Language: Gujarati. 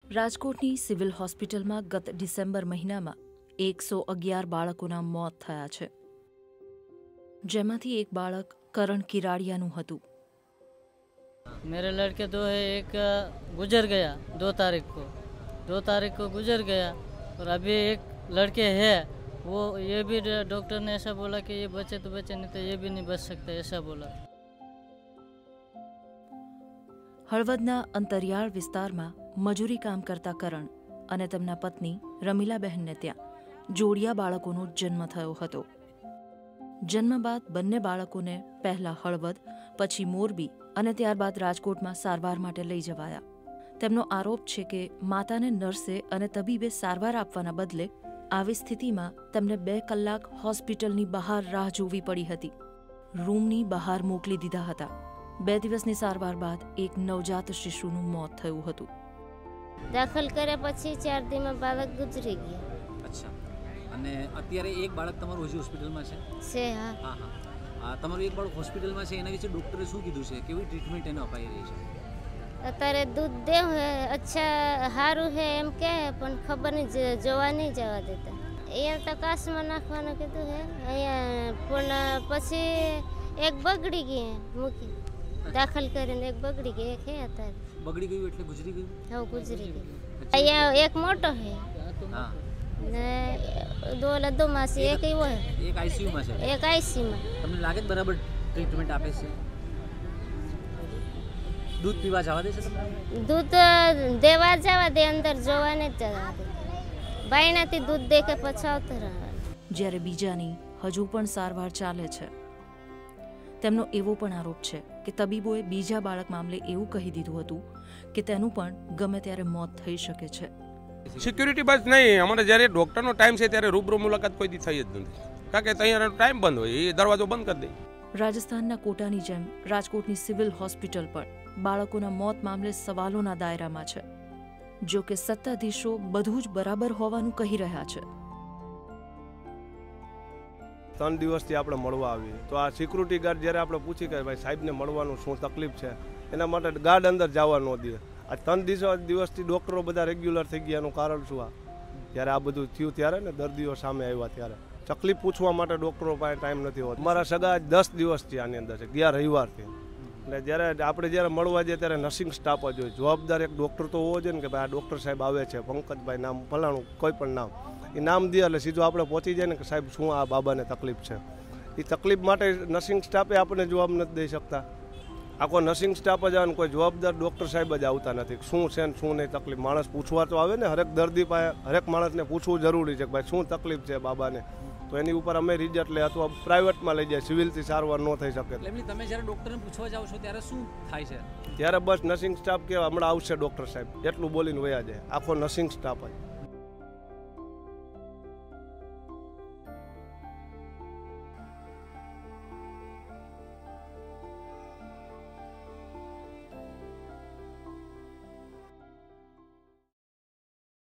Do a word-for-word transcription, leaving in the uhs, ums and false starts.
રાજકોટની સિવિલ હોસ્પિટલમાં ગત ડિસેમ્બર મહિનામાં એકસો અગિયાર બાળકોના મોત થયા છે, જેમાંથી એક બાળક કરણ કિરાડિયાનું હતું। मेरे लड़के दो है, एक गुजर गया दो तारीख को दो तारीख को गुजर गया और अभी एक लड़के हैं, वो ये भी डॉक्टर ने ऐसा बोला कि ये बचे तो बचे, नहीं तो ये भी नहीं बच सकते, ऐसा बोला। હળવદના અંતરિયાળ વિસ્તારમાં મજૂરી કામ કરતા કરણ અને તેમના પત્ની રમીલાબહેનને ત્યાં જોડિયા બાળકોનો જન્મ થયો હતો। જન્મ બાદ બંને બાળકોને પહેલા હળવદ, પછી મોરબી અને ત્યારબાદ રાજકોટમાં સારવાર માટે લઈ જવાયા। તેમનો આરોપ છે કે માતાને નર્સે અને તબીબે સારવાર આપવાના બદલે આવી સ્થિતિમાં તેમને બે કલાક હોસ્પિટલની બહાર રાહ જોવી પડી હતી, રૂમની બહાર મોકલી દીધા હતા। બે દિવસની સારવાર બાદ એક નવજાત શિશુનું મોત થયું હતું। દાખલ કર્યા પછી ચાર દિવસમાં બાળક ગુજરી ગયા। અચ્છા, અને અત્યારે એક બાળક તમારું હજી હોસ્પિટલમાં છે? છે, હા હા હા આ તમારું એક બાળક હોસ્પિટલમાં છે, એના વિશે ડૉક્ટરે શું કીધું છે? કેવી ટ્રીટમેન્ટ એને અપાઈ રહી છે? અત્યારે દૂધ દેવ હે, અચ્છા સારું હે એમ કહે, પણ ખબર નહીં, જોવા નહીં જવા દેતા। અહીંયા તો કાસમાં નાખવાનું કીધું હે અહીંયા, પણ પછી એક બગડી ગઈ મૂકી દાખલ કરીને, એક બગડી ગઈ, એક હે અત્યારે બગડી ગયું એટલે ગુજરી ગયું? હા ગુજરી ગયું। અહીંયા એક મોટો હે હા ને દો લદ્દો માસી, એક એવો હે, એક આઈસીયુમાં છે, એક આઈસીયુમાં। તમને લાગે છે બરાબર ટ્રીટમેન્ટ આપે છે? દૂધ પીવા જવા દે છે તમને? દૂધ દેવા જવા દે, અંદર જોવા નહીં જવા દે, બાયણાથી દૂધ દે કે પછી આવતું રહેવાનું। જ્યારે બીજાની હજુ પણ સારવાર ચાલે છે। તેમનો એવો પણ આરોપ છે કે તબીબોએ બીજા બાળક મામલે એવું કહી દીધું હતું કે તેનું પણ ગમે ત્યારે મોત થઈ શકે છે। સિક્યુરિટી બસ નહીં, અમારે જ્યારે ડૉક્ટરનો ટાઈમ છે ત્યારે રૂબરૂ મુલાકાત કોઈ દી થઈ જ નથી, કારણ કે ત્યાં ટાઈમ બંધ હોય, એ દરવાજો બંધ કરી દે। રાજસ્થાનના કોટાની જેમ રાજકોટની સિવિલ હોસ્પિટલ પણ બાળકોના મોત મામલે સવાલોના દાયરામાં છે, જો કે સત્તાધીશો બધું જ બરાબર હોવાનું કહી રહ્યા છે। ત્રણ દિવસથી આપણે મળવા આવીએ તો આ સિક્યુરિટી ગાર્ડ જ્યારે આપણે પૂછી કે ભાઈ સાહેબને મળવાનું શું તકલીફ છે, એના માટે ગાર્ડ અંદર જવા ન દે। આ ત્રણ દિવસ દિવસથી ડૉક્ટરો બધા રેગ્યુલર થઈ ગયા, એનું કારણ શું? આ જ્યારે આ બધું થયું ત્યારે ને દર્દીઓ સામે આવ્યા ત્યારે તકલીફ પૂછવા માટે ડૉક્ટરો પાસે ટાઈમ નથી હોતો। મારા સગા દસ દિવસથી આની અંદર છે, ગયા રવિવારથી। એટલે જ્યારે આપણે જ્યારે મળવા જઈએ ત્યારે નર્સિંગ સ્ટાફ જ હોય, જવાબદાર એક ડૉક્ટર તો હોવો જોઈએ ને કે ભાઈ આ ડૉક્ટર સાહેબ આવે છે, પંકજભાઈ નામ ફલાણું કોઈ પણ નામ, એ નામ દે એટલે સીધું આપણે પહોંચી જાય ને કે સાહેબ શું આ બાબાને તકલીફ છે। એ તકલીફ માટે નર્સિંગ સ્ટાફે આપણને જવાબ નથી દઈ શકતા, આખો નર્સિંગ સ્ટાફ જ આવે, કોઈ જવાબદાર ડૉક્ટર સાહેબ જ આવતા નથી શું છે ને શું નહીં તકલીફ। માણસ પૂછવા તો આવે ને, હરેક દર્દી પાસે હરેક માણસને પૂછવું જરૂરી છે કે ભાઈ શું તકલીફ છે બાબાને, તો એની ઉપર અમે રિઝલ્ટ લે અથવા પ્રાઇવેટમાં લઈ જાય, સિવિલથી સારવાર ન થઈ શકે। એટલે તમે જ્યારે ડૉક્ટરને પૂછવા જાઓ છો ત્યારે શું થાય છે? ત્યારે બસ નર્સિંગ સ્ટાફ કે હમણાં આવશે ડૉક્ટર સાહેબ એટલું બોલીને વયા જાય, આખો નર્સિંગ સ્ટાફ જ।